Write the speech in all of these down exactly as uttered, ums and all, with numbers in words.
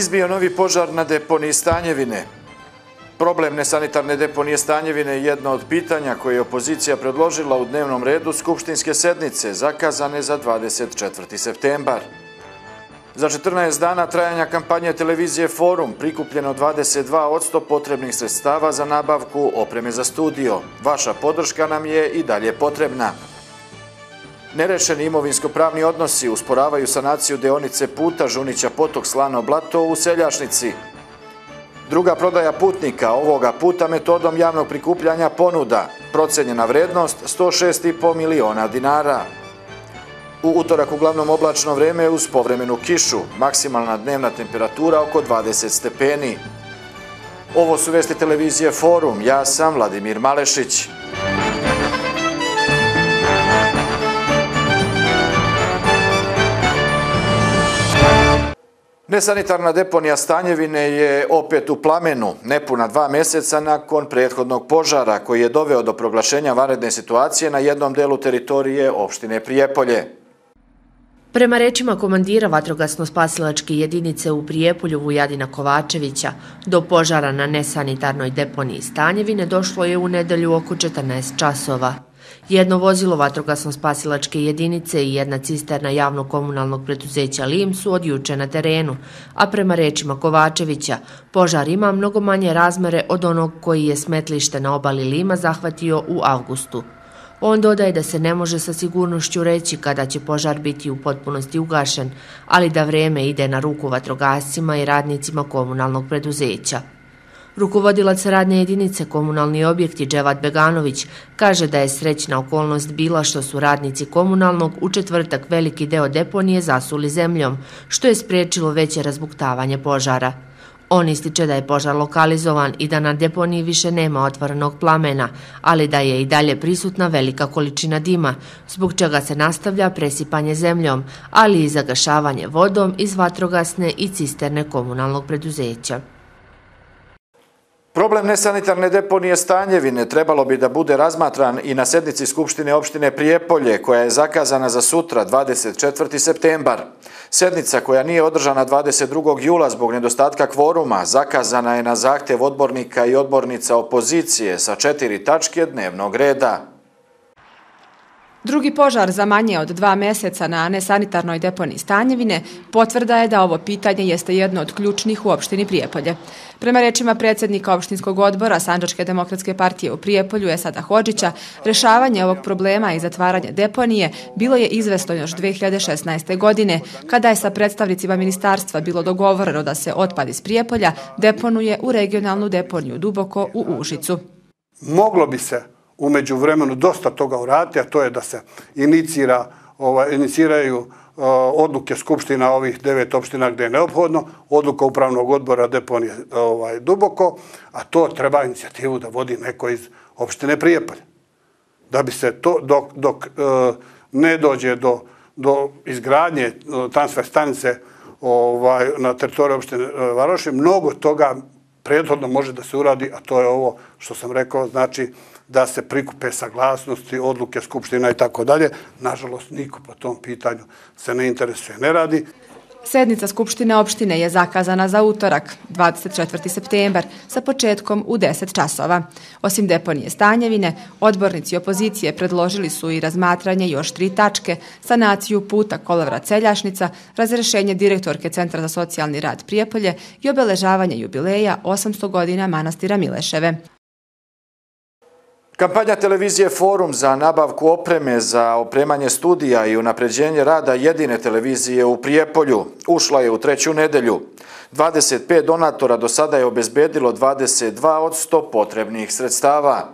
Izbio novi požar na deponiji Stanjevine. Problem nesanitarne deponije Stanjevine je jedno od pitanja koje je opozicija predložila u dnevnom redu skupštinske sednice, zakazane za dvadeset četvrti septembar. Za četrnaest dana trajanja kampanje televizije Forum prikupljeno dvadeset dva posto potrebnih sredstava za nabavku opreme za studio. Vaša podrška nam je i dalje potrebna. Nerešeni imovinsko-pravni odnosi usporavaju sanaciju deonice puta Žunića Potok Slano Blato u Seljašnici. Druga prodaja putnika, ovoga puta metodom javnog prikupljanja ponuda. Procenjena vrednost sto šest i po miliona dinara. U utorak uglavnom oblačno vreme uz povremenu kišu, maksimalna dnevna temperatura oko dvadeset stepeni. Ovo su vesti televizije Forum, ja sam Vladimir Malešić. Nesanitarna deponija Stanjevine je opet u plamenu, nepuna dva meseca nakon prethodnog požara koji je doveo do proglašenja vanredne situacije na jednom delu teritorije opštine Prijepolje. Prema rečima komandira vatrogasno-spasilačke jedinice u Prijepolju Vujadina Kovačevića, do požara na nesanitarnoj deponiji Stanjevine došlo je u nedelju oko četrnaest časova. Jedno vozilo vatrogasno-spasilačke jedinice i jedna cisterna javno-komunalnog preduzeća Lim su od juče na terenu, a prema rečima Kovačevića, požar ima mnogo manje razmere od onog koji je smetlište na obali Lima zahvatio u avgustu. On dodaje da se ne može sa sigurnošću reći kada će požar biti u potpunosti ugašen, ali da vreme ide na ruku vatrogascima i radnicima komunalnog preduzeća. Rukovodilac radne jedinice komunalni objekti Dževat Beganović kaže da je srećna okolnost bila što su radnici komunalnog u četvrtak veliki deo deponije zasuli zemljom, što je spriječilo veće razbuktavanje požara. On ističe da je požar lokalizovan i da na deponiji više nema otvorenog plamena, ali da je i dalje prisutna velika količina dima, zbog čega se nastavlja presipanje zemljom, ali i zagašavanje vodom iz vatrogasne i cisterne komunalnog preduzeća. Problem nesanitarne deponije Stanjevine trebalo bi da bude razmatran i na sednici Skupštine opštine Prijepolje, koja je zakazana za sutra, dvadeset četvrti septembar. Sednica koja nije održana dvadeset drugog jula zbog nedostatka kvoruma, zakazana je na zahtev odbornika i odbornica opozicije sa četiri tačke dnevnog reda. Drugi požar za manje od dva meseca na nesanitarnoj deponiji Stanjevine potvrda je da ovo pitanje jeste jedno od ključnih u opštini Prijepolje. Prema rečima predsjednika opštinskog odbora Sandžačke demokratske partije u Prijepolju Esada Hodžića, rešavanje ovog problema i zatvaranje deponije bilo je izvesno još dve hiljade šesnaeste. godine, kada je sa predstavnicima ministarstva bilo dogovoreno da se otpad iz Prijepolja deponuje u regionalnu deponiju Duboko u Užicu. Moglo bi se umeđu vremenu dosta toga uraditi, a to je da se inicira, ovaj, iniciraju uh, odluke skupština ovih devet opština gdje je neophodno, odluka upravnog odbora deponije ovaj, Duboko, a to treba inicijativu da vodi neko iz opštine Prijepolje. Da bi se to, dok, dok uh, ne dođe do, do izgradnje uh, transfer stanice ovaj, na teritoriju opštine uh, Varoši, mnogo toga prethodno može da se uradi, a to je ovo što sam rekao, znači da se prikupe saglasnosti, odluke skupština i tako dalje. Nažalost, niko po tom pitanju se ne interesuje, ne radi. Sednica Skupštine opštine je zakazana za utorak, dvadeset četvrti septembar, sa početkom u deset časova. Osim deponije Stanjevine, odbornici opozicije predložili su i razmatranje još tri tačke, sanaciju puta Kolevrat Seljašnica, razrešenje direktorke Centra za socijalni rad Prijepolje i obeležavanje jubileja osamsto godina manastira Mileševe. Kampanja televizije Forum za nabavku opreme za opremanje studija i unapređenje rada jedine televizije u Prijepolju ušla je u treću nedelju. dvadeset pet donatora do sada je obezbedilo dvadeset dva posto potrebnih sredstava.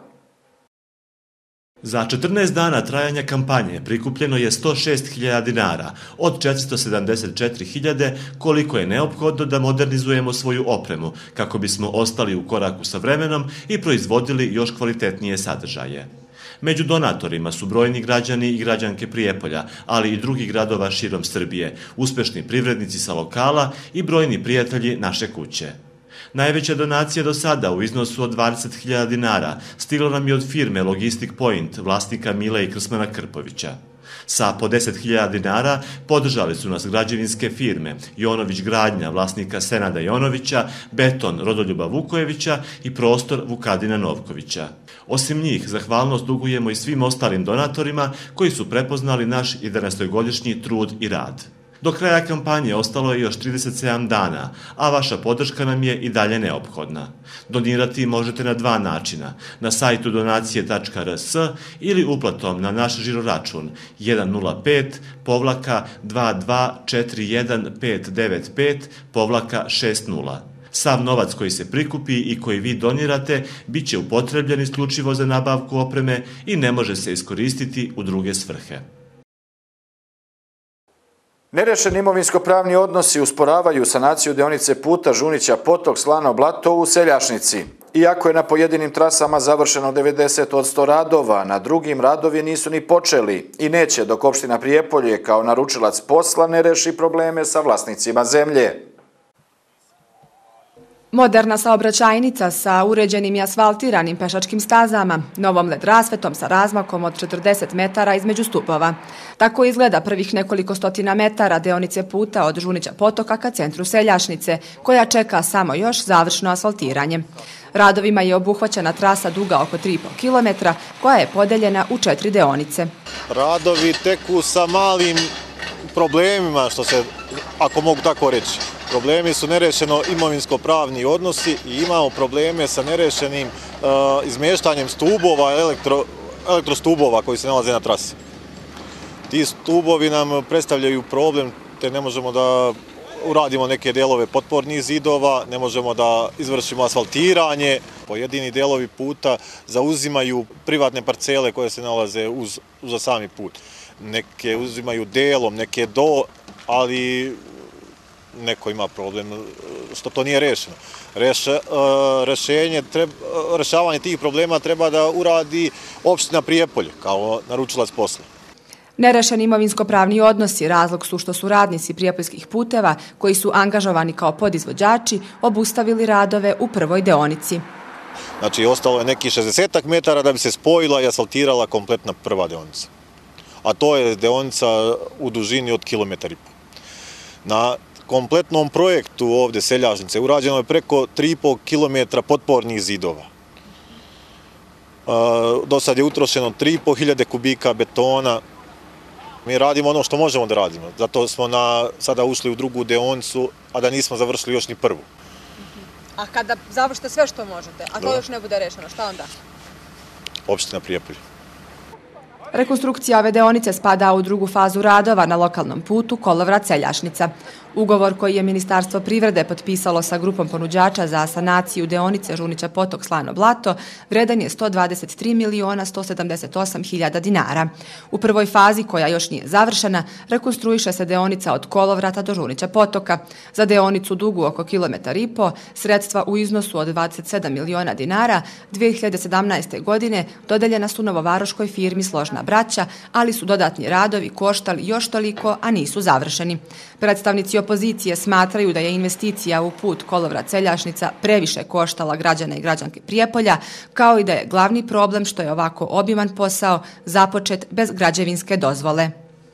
Za četrnaest dana trajanja kampanje prikupljeno je sto šest hiljada dinara od četiristo sedamdeset četiri hiljade koliko je neophodno da modernizujemo svoju opremu kako bismo ostali u koraku sa vremenom i proizvodili još kvalitetnije sadržaje. Među donatorima su brojni građani i građanke Prijepolja, ali i drugih gradova širom Srbije, uspešni privrednici sa lokala i brojni prijatelji naše kuće. Najveća donacija do sada u iznosu od dvadeset hiljada dinara stigla nam je od firme Logistic Point, vlasnika Mile i Krsmana Krpovića. Sa po deset hiljada dinara podržali su nas građevinske firme Jonović Gradnja, vlasnika Senada Jonovića, Beton Rodoljuba Vukojevića i Prostor Vukadina Novkovića. Osim njih, zahvalnost dugujemo i svim ostalim donatorima koji su prepoznali naš jedanaestogodišnji trud i rad. Do kraja kampanje ostalo je još trideset sedam dana, a vaša podrška nam je i dalje neophodna. Donirati možete na dva načina, na sajtu donacije tačka r s ili uplatom na naš žiroračun jedan nula pet povlaka dva dva četiri jedan pet devet pet povlaka šest nula. Sav novac koji se prikupi i koji vi donirate bit će upotrebljen isključivo za nabavku opreme i ne može se iskoristiti u druge svrhe. Nerešeni imovinsko-pravni odnosi usporavaju sanaciju deonice puta Žunića Potok Slano Blato u Seljašnici. Iako je na pojedinim trasama završeno devedeset posto radova, na drugim radovi nisu ni počeli i neće dok opština Prijepolje kao naručilac posla ne reši probleme sa vlasnicima zemlje. Moderna saobraćajnica sa uređenim i asfaltiranim pešačkim stazama, novom led rasvetom sa razmakom od četrdeset metara između stupova. Tako izgleda prvih nekoliko stotina metara deonice puta od Žunića Potoka ka centru Seljašnice, koja čeka samo još završno asfaltiranje. Radovima je obuhvaćena trasa duga oko tri i po kilometra, koja je podeljena u četiri deonice. Radovi teku sa malim problemima, što se, ako mogu tako reći. Problemi su nerešeno imovinsko-pravni odnosi i imamo probleme sa nerešenim uh, izmještanjem stubova, elektro, elektrostubova koji se nalaze na trasi. Ti stubovi nam predstavljaju problem, te ne možemo da uradimo neke delove potpornih zidova, ne možemo da izvršimo asfaltiranje. Pojedini delovi puta zauzimaju privatne parcele koje se nalaze uz, uz sami put. Neke uzimaju delom, neke do, ali neko ima problem što to nije rešeno. Reše, rešenje, treba, rešavanje tih problema treba da uradi opština Prijepolje kao naručilac posla. Nerešeni imovinsko-pravni odnosi razlog su što su radnici prijepoljskih puteva, koji su angažovani kao podizvođači, obustavili radove u prvoj deonici. Znači, ostalo je neki šezdeset metara da bi se spojila i asfaltirala kompletna prva deonica. A to je deonica u dužini od kilometar i po. Na kompletnom projektu ovde Seljašnice urađeno je preko tri i po kilometra potpornih zidova. Do sad je utrošeno tri i po hiljade kubika betona. Mi radimo ono što možemo da radimo. Zato smo na, sada ušli u drugu deonicu, a da nismo završili još ni prvu. A kada završite sve što možete, a to još ne bude rešeno, šta onda? Opština Prijepolje. Rekonstrukcija ove deonice spada u drugu fazu radova na lokalnom putu Kolovrat-Seljašnica. Ugovor koji je Ministarstvo privrede potpisalo sa grupom ponuđača za sanaciju deonice Žunića Potok Slano Blato vredan je sto dvadeset tri miliona sto sedamdeset osam hiljada dinara. U prvoj fazi, koja još nije završena, rekonstruiše se deonica od Kolovrata do Žunića Potoka. Za deonicu dugu oko kilometar i po, sredstva u iznosu od dvadeset sedam miliona dinara dve hiljade sedamnaeste. godine dodeljena su novovaroškoj firmi Složna braća, ali su dodatni radovi koštali još toliko, a nisu završeni. Predstavnici opozicije smatraju da je investicija u put Kolovrat-Seljašnica previše koštala građane i građanke Prijepolja, kao i da je glavni problem što je ovako obiman posao započet bez građevinske dozvole.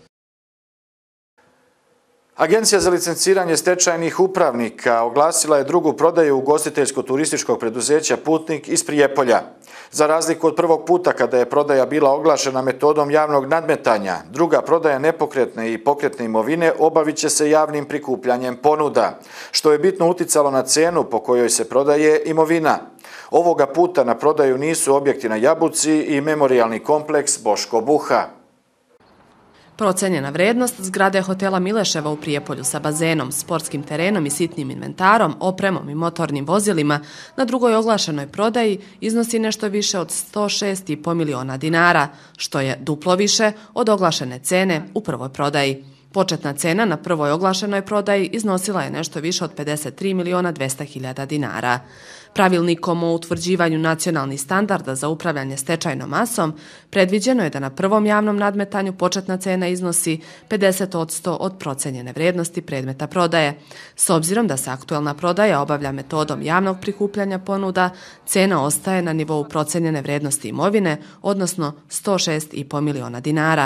Agencija za licenciranje stečajnih upravnika oglasila je drugu prodaju ugostiteljsko-turističkog preduzeća Putnik iz Prijepolja. Za razliku od prvog puta kada je prodaja bila oglašena metodom javnog nadmetanja, druga prodaja nepokretne i pokretne imovine obavit će se javnim prikupljanjem ponuda, što je bitno uticalo na cenu po kojoj se prodaje imovina. Ovoga puta na prodaju nisu objekti na Jabuci i memorijalni kompleks Boško Buha. Procenjena vrednost zgrade hotela Mileševa u Prijepolju sa bazenom, sportskim terenom i sitnim inventarom, opremom i motornim vozilima na drugoj oglašenoj prodaji iznosi nešto više od sto šest i po miliona dinara, što je duplo više od oglašene cene u prvoj prodaji. Početna cena na prvoj oglašenoj prodaji iznosila je nešto više od pedeset tri miliona dvesta hiljada dinara. Pravilnikom o utvrđivanju nacionalnih standarda za upravljanje stečajnom masom predviđeno je da na prvom javnom nadmetanju početna cena iznosi pedeset posto od procenjene vrednosti predmeta prodaje. S obzirom da se aktuelna prodaja obavlja metodom javnog prikupljanja ponuda, cena ostaje na nivou procenjene vrednosti imovine, odnosno sto šest i po miliona dinara.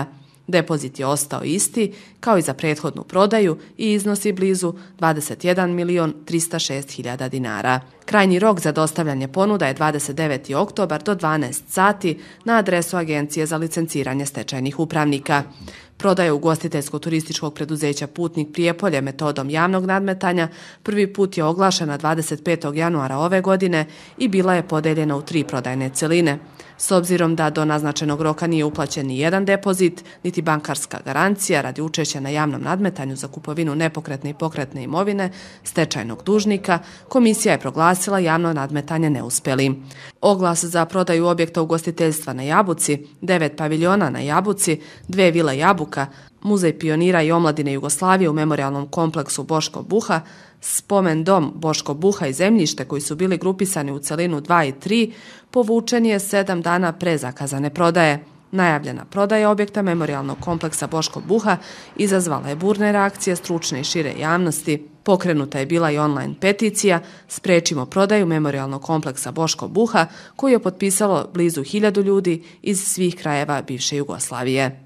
Depozit je ostao isti kao i za prethodnu prodaju i iznosi blizu dvadeset jedan milion trista šest hiljada dinara. Krajnji rok za dostavljanje ponuda je dvadeset deveti oktobar do dvanaest sati na adresu Agencije za licenciranje stečajnih upravnika. Prodaja ugostiteljsko-turističkog preduzeća Putnik Prijepolje metodom javnog nadmetanja prvi put je oglašena dvadeset petog januara ove godine i bila je podeljena u tri prodajne celine. S obzirom da do naznačenog roka nije uplaćen ni jedan depozit, niti bankarska garancija radi učešća na javnom nadmetanju za kupovinu nepokretne i pokretne imovine stečajnog dužnika, komisija je proglasila javno nadmetanje neuspelim. Oglas za prodaju objekta ugostiteljstva na Jabuci, devet paviljona na Jabuci, dve vile Jabuka, Muzej pionira i omladine Jugoslavije u memorijalnom kompleksu Boško Buha, spomen dom Boško Buha i zemljište koji su bili grupisani u celinu dva i tri, povučen je sedam dana pre zakazane prodaje. Najavljena prodaja objekta memorijalnog kompleksa Boško Buha izazvala je burne reakcije stručne i šire javnosti. Pokrenuta je bila i online peticija Sprečimo prodaju memorijalnog kompleksa Boško Buha koju je potpisalo blizu hiljadu ljudi iz svih krajeva bivše Jugoslavije.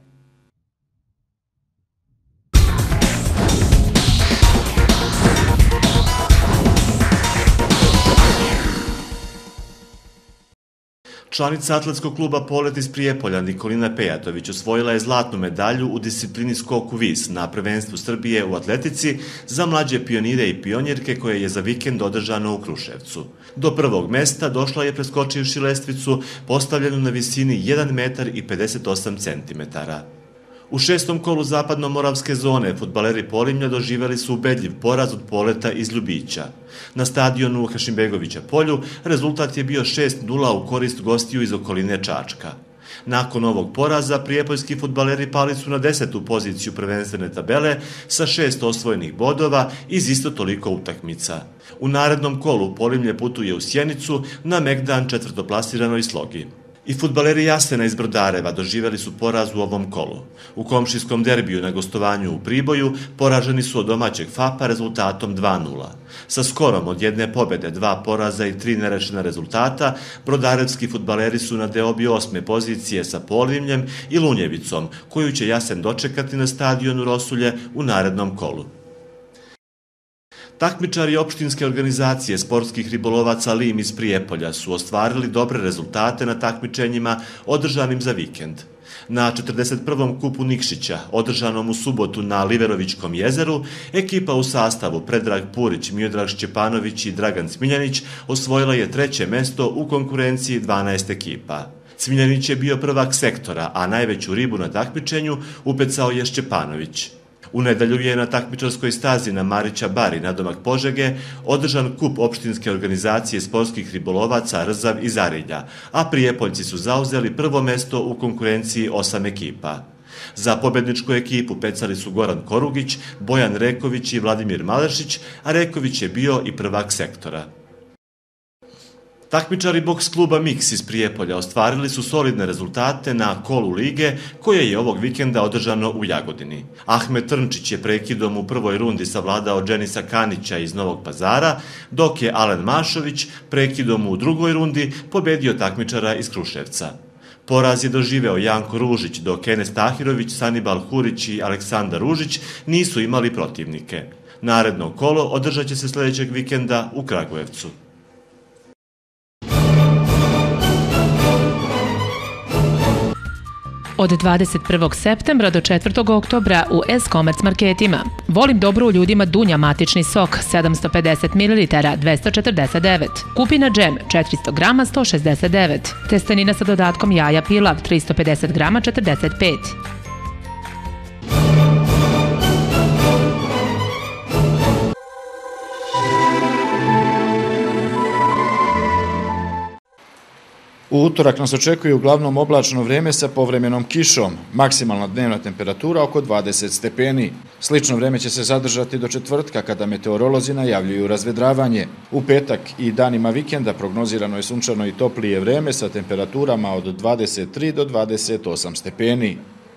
Članica atletskog kluba Polet iz Prijepolja Nikolina Pejatović osvojila je zlatnu medalju u disciplini skok u vis na prvenstvu Srbije u atletici za mlađe pionire i pionirke koje je za vikend održano u Kruševcu. Do prvog mesta došla je preskočivši lestvicu postavljenu na visini jedan metar i pedeset osam centimetara. U šestom kolu zapadno-moravske zone fudbaleri Polimlja doživjeli su ubedljiv poraz od Poleta iz Ljubića. Na stadionu u Hašimbegovića polju rezultat je bio šest nula u korist gostiju iz okoline Čačka. Nakon ovog poraza prijepoljski fudbaleri pali su na desetu poziciju prvenstvene tabele sa šest osvojenih bodova iz isto toliko utakmica. U narednom kolu Polimlje putuje u Sjenicu na Megdan četvrtoplasiranoj Slogi. I fudbaleri Jasena iz Brodareva doživjeli su poraz u ovom kolu. U komšijskom derbiju na gostovanju u Priboju poraženi su od domaćeg F A P-a rezultatom dva nula. Sa skorom od jedne pobjede, dva poraza i tri nerešena rezultata, brodarevski fudbaleri su na deobi osme pozicije sa Polimljem i Lunjevicom, koju će Jasen dočekati na stadionu Rosulje u narednom kolu. Takmičari opštinske organizacije sportskih ribolovaca Lim iz Prijepolja su ostvarili dobre rezultate na takmičenjima održanim za vikend. Na četrdeset prvom kupu Nikšića, održanom u subotu na Liverovićkom jezeru, ekipa u sastavu Predrag Purić, Miodrag Šćepanović i Dragan Cmiljanić osvojila je treće mesto u konkurenciji dvanaest ekipa. Cmiljanić je bio prvak sektora, a najveću ribu na takmičenju upecao je Šćepanović. U nedelju je na takmičarskoj stazi na Marića Bari, nadomak Požege, održan kup opštinske organizacije sportskih ribolovaca Rzav i Zarilja, a Prijepoljci su zauzeli prvo mesto u konkurenciji osam ekipa. Za pobedničku ekipu pecali su Goran Korugić, Bojan Reković i Vladimir Malešić, a Reković je bio i prvak sektora. Takmičari boks kluba Miks iz Prijepolja ostvarili su solidne rezultate na kolu lige koje je ovog vikenda održano u Jagodini. Ahmet Trnčić je prekidom u prvoj rundi savladao Dženisa Kanića iz Novog Pazara, dok je Alen Mašović prekidom u drugoj rundi pobedio takmičara iz Kruševca. Poraz je doživeo Janko Ružić, dok Enes Tahirović, Sanibal Hurić i Aleksandar Ružić nisu imali protivnike. Naredno kolo održat će se sljedećeg vikenda u Kragujevcu. Od dvadeset prvog septembra do četvrtog oktobra u S-Commerce marketima. Volim dobro u ljudima Dunja matični sok sedamsto pedeset mililitara dvesta četrdeset devet. Kupina džem četiristo grama sto šezdeset devet. Testenina sa dodatkom jaja pilav tristo pedeset grama četrdeset pet. U utorak nas očekuje uglavnom oblačno vrijeme sa povremenom kišom, maksimalna dnevna temperatura oko dvadeset stepeni. Slično vrijeme će se zadržati do četvrtka kada meteorolozi najavljuju razvedravanje. U petak i danima vikenda prognozirano je sunčano i toplije vrijeme sa temperaturama od dvadeset tri do dvadeset osam stepeni.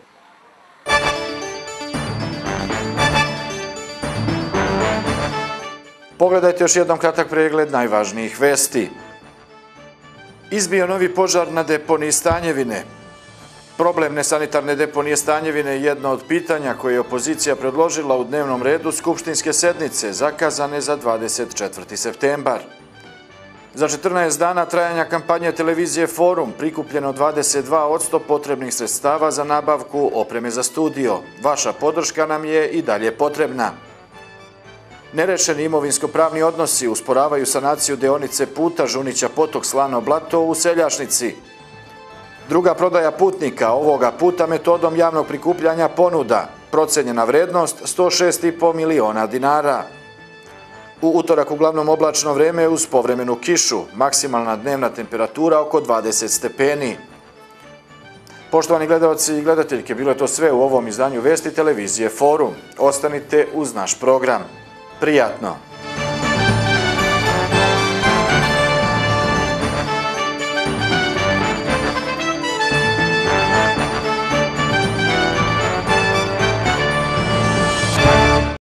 Pogledajte još jednom kratak pregled najvažnijih vesti. Izbio novi požar na deponiji Stanjevine. Problem nesanitarne deponije Stanjevine je jedno od pitanja koje je opozicija predložila u dnevnom redu skupštinske sednice, zakazane za dvadeset četvrti septembar. Za četrnaest dana trajanja kampanje televizije Forum prikupljeno dvadeset dva posto potrebnih sredstava za nabavku opreme za studio. Vaša podrška nam je i dalje potrebna. Nerešeni imovinsko-pravni odnosi usporavaju sanaciju deonice puta Žunića Potok Slano Blato u Seljašnici. Druga prodaja putnika, ovoga puta metodom javnog prikupljanja ponuda, procenjena vrednost sto šest i po miliona dinara. U utorak uglavnom oblačno vreme uz povremenu kišu, maksimalna dnevna temperatura oko dvadeset stepeni. Poštovani gledalci i gledateljke, bilo je to sve u ovom izdanju Vesti televizije Forum. Ostanite uz naš program. Prijatno!